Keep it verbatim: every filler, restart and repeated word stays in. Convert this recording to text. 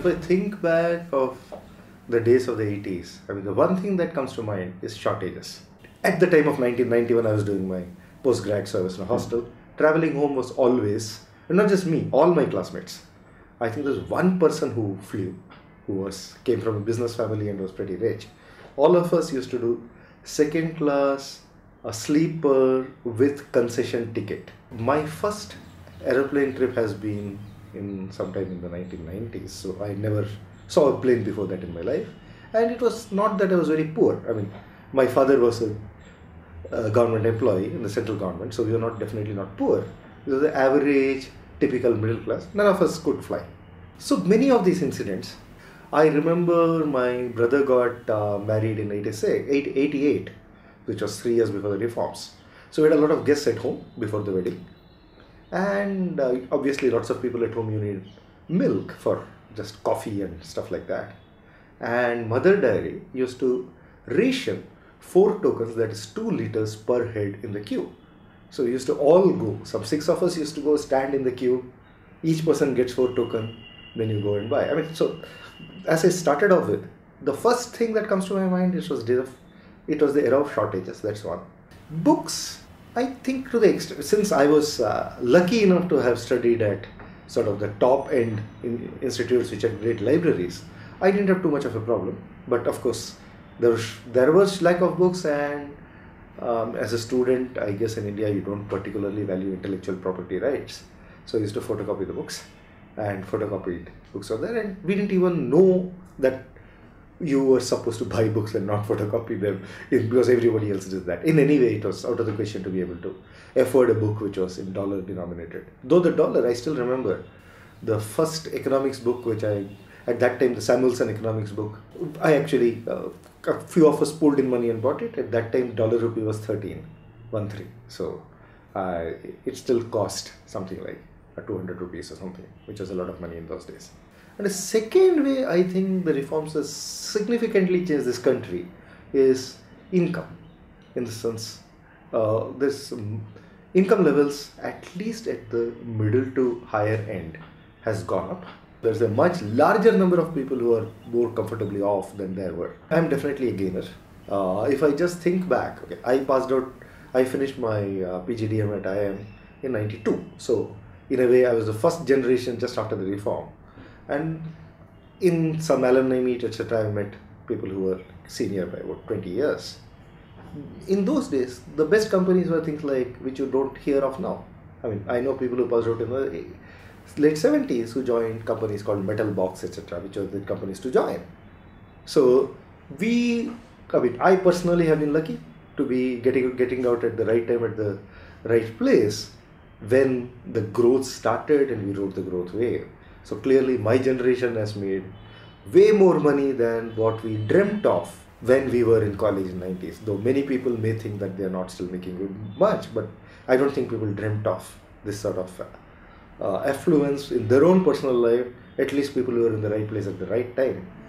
if I think back of the days of the eighties, I mean, the one thing that comes to mind is shortages. At the time of nineteen ninety, when I was doing my post-grad service in a hostel, traveling home was always, and not just me, all my classmates. I think there's one person who flew, who was came from a business family and was pretty rich. All of us used to do second class, a sleeper with concession ticket. My first aeroplane trip has been in sometime in the nineteen nineties, so I never saw a plane before that in my life. And it was not that I was very poor. I mean, my father was a, a government employee in the central government, so we were not definitely not poor. We were the average, typical middle class. None of us could fly. So many of these incidents, I remember my brother got uh, married in eighty-eight, which was three years before the reforms. So we had a lot of guests at home before the wedding. And uh, obviously lots of people at home, you need milk for just coffee and stuff like that. And Mother Dairy used to ration four tokens, that is two liters per head in the queue. So we used to all go, some six of us used to go stand in the queue, each person gets four tokens, then you go and buy. I mean, so as I started off with, the first thing that comes to my mind is was it was the era of shortages, that's one. Books, I think to the extent, since I was uh, lucky enough to have studied at sort of the top end in institutes which had great libraries, I didn't have too much of a problem. But of course, there was, there was lack of books, and um, as a student, I guess in India you don't particularly value intellectual property rights. So I used to photocopy the books, and photocopied books were there, and we didn't even know that you were supposed to buy books and not photocopy them because everybody else did that. In any way, it was out of the question to be able to afford a book which was in dollar denominated. Though the dollar, I still remember the first economics book which I, at that time, the Samuelson economics book, I actually, uh, a few of us pulled in money and bought it. At that time, dollar rupee was thirteen, one three. So uh, it still cost something like two hundred rupees or something, which was a lot of money in those days. And the second way I think the reforms have significantly changed this country is income. In the sense, uh, this um, income levels, at least at the middle to higher end, has gone up. There's a much larger number of people who are more comfortably off than there were. I'm definitely a gainer. Uh, if I just think back, okay, I passed out, I finished my uh, P G D M at I I M in ninety-two. So in a way, I was the first generation just after the reform. And in some alumni meet, et cetera, I met people who were senior by about twenty years. In those days, the best companies were things like, which you don't hear of now. I mean, I know people who passed out in the late seventies who joined companies called Metal Box, et cetera, which were the companies to join. So we, I mean, I personally have been lucky to be getting, getting out at the right time at the right place when the growth started and we rode the growth wave. So clearly my generation has made way more money than what we dreamt of when we were in college in the nineties. Though many people may think that they are not still making good much, but I don't think people dreamt of this sort of uh, affluence in their own personal life, at least people who are in the right place at the right time.